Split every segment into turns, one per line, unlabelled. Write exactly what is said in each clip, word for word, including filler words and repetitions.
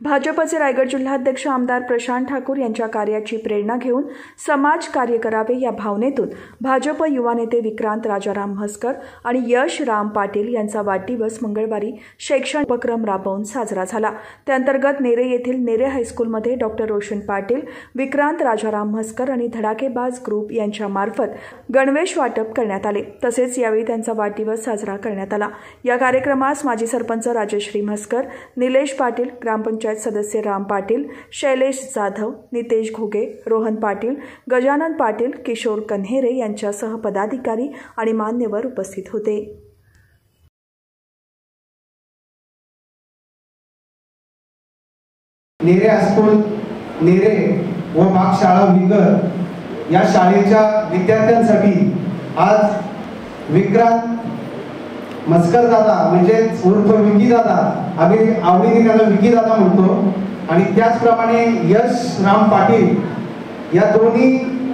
भाजपचे रायगड जिल्हाध्यक्ष आमदार प्रशांत ठाकूर यांच्या कार्याची प्रेरणा घेऊन समाज कार्य करावे या भावनेतून भाजप युवा नेते विक्रांत राजाराम म्हसकर आणि यश राम पाटील यांचा वाढदिवस मंगळवारी शैक्षणिक उपक्रम राबवून साजरा झाला। त्याअंतर्गत नेरे येथील नेरे हायस्कूलमध्ये डॉक्टर रोशन पाटील, विक्रांत राजाराम म्हसकर आणि धडाकेबाज ग्रुप यांच्या मार्फत गणवेश वाटप करण्यात आले। तसेच यावेळी त्यांचा वाढदिवस साजरा करण्यात आला। या कार्यक्रमास माजी सरपंच राजश्री म्हसकर, निलेश पाटील, ग्रामपंचायत सदस्य राम पाटील, शैलेश जाधव, नितेश घुगे, रोहन पाटील, गजानन पाटील, किशोर कन्हेरे यांच्यासह पदाधिकारी आणि मान्यवर उपस्थित होते।
नेरे हायस्कूल नेरे व भागशाळा विगर या शाळेच्या विद्यार्थ्यांसाठी आज विक्रांत म्हसकर दादा म्हणजे उर्फ विकी दादा, आम्ही आवडीने त्याला विकी दादा म्हणतो, आणि त्याचप्रमाणे यश राम पाटील या दोन्ही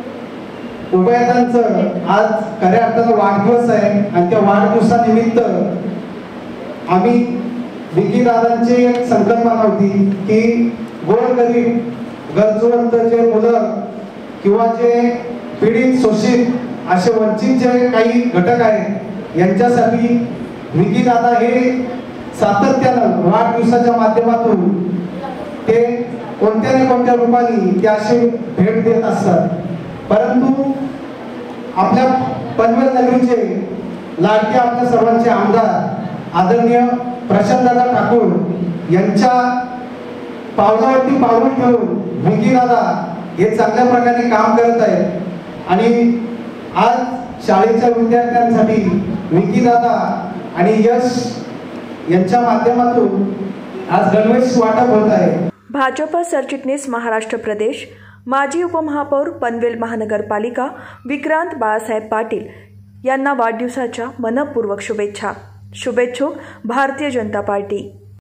उभयतांचं आज खऱ्या अर्थानं वाढदिवस आहे। आणि त्या वाढदिवसानिमित्त आम्ही विकी दादांची एक संकल्पना होती की गोरगरीब गरजवंत जे मुलं किंवा जे पीडित शोषित असे वंचित जे काही घटक आहेत यांच्यासाठी विकी दादा हे सातत्यानं वाढदिवसाच्या माध्यमातून ते कोणत्या ना कोणत्या रूपाने ते अशी भेट देत असतात। परंतु आपल्या पनवेल नगरीचे लाडके आपल्या सर्वांचे आमदार आदरणीय प्रशांतदादा ठाकूर यांच्या पावलावरती पाऊल ठेवून विकी दादा हे चांगल्या प्रकारे काम करत आहेत। आणि आज शाळेच्या विद्यार्थ्यांसाठी विकी दादा आणि यश यांच्या माध्यमातून आज गणवेश वाटप होत आहे।
भाजप सरचिटणीस महाराष्ट्र प्रदेश, माजी उपमहापौर पनवेल महानगरपालिका विक्रांत बाळासाहेब पाटील यांना वाढदिवसाच्या मनपूर्वक शुभेच्छा। शुभेच्छुक भारतीय जनता पार्टी।